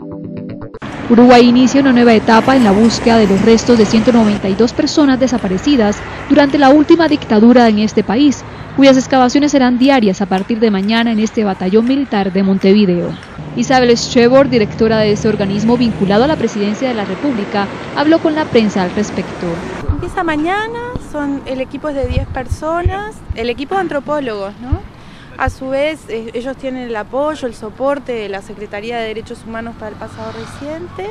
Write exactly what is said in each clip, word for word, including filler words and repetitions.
Uruguay inicia una nueva etapa en la búsqueda de los restos de ciento noventa y dos personas desaparecidas durante la última dictadura en este país, cuyas excavaciones serán diarias a partir de mañana en este batallón militar de Montevideo. Isabel Schebor, directora de este organismo vinculado a la presidencia de la República, habló con la prensa al respecto. Empieza mañana, son el equipo es de diez personas, el equipo de antropólogos, ¿no? A su vez, eh, ellos tienen el apoyo, el soporte de la Secretaría de Derechos Humanos para el pasado reciente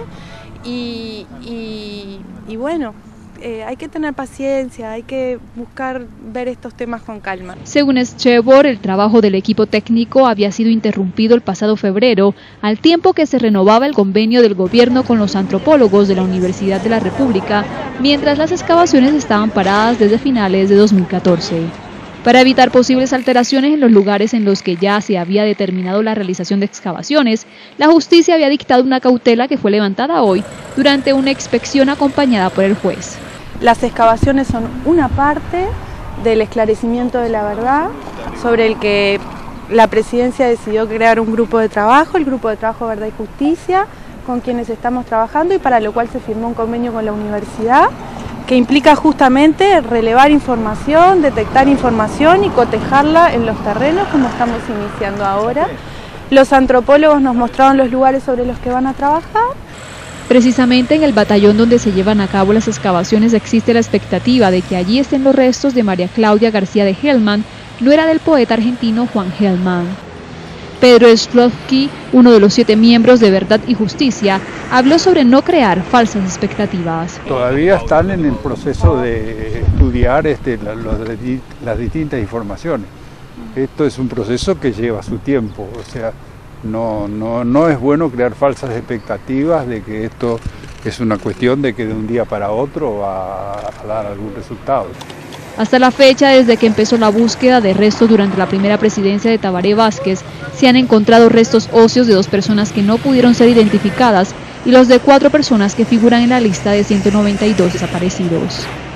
y, y, y bueno, eh, hay que tener paciencia, hay que buscar ver estos temas con calma. Según Schebor, el trabajo del equipo técnico había sido interrumpido el pasado febrero, al tiempo que se renovaba el convenio del gobierno con los antropólogos de la Universidad de la República, mientras las excavaciones estaban paradas desde finales de dos mil catorce. Para evitar posibles alteraciones en los lugares en los que ya se había determinado la realización de excavaciones, la justicia había dictado una cautela que fue levantada hoy durante una inspección acompañada por el juez. Las excavaciones son una parte del esclarecimiento de la verdad, sobre el que la presidencia decidió crear un grupo de trabajo, el grupo de trabajo Verdad y Justicia, con quienes estamos trabajando y para lo cual se firmó un convenio con la universidad, que implica justamente relevar información, detectar información y cotejarla en los terrenos como estamos iniciando ahora. Los antropólogos nos mostraron los lugares sobre los que van a trabajar. Precisamente en el batallón donde se llevan a cabo las excavaciones existe la expectativa de que allí estén los restos de María Claudia García de Hellman, nuera del poeta argentino Juan Hellman. Pedro Szlofsky, uno de los siete miembros de Verdad y Justicia, habló sobre no crear falsas expectativas. Todavía están en el proceso de estudiar este, la, los, las distintas informaciones. Esto es un proceso que lleva su tiempo, o sea, no, no, no es bueno crear falsas expectativas de que esto es una cuestión de que de un día para otro va a dar algún resultado. Hasta la fecha, desde que empezó la búsqueda de restos durante la primera presidencia de Tabaré Vázquez, se han encontrado restos óseos de dos personas que no pudieron ser identificadas y los de cuatro personas que figuran en la lista de ciento noventa y dos desaparecidos.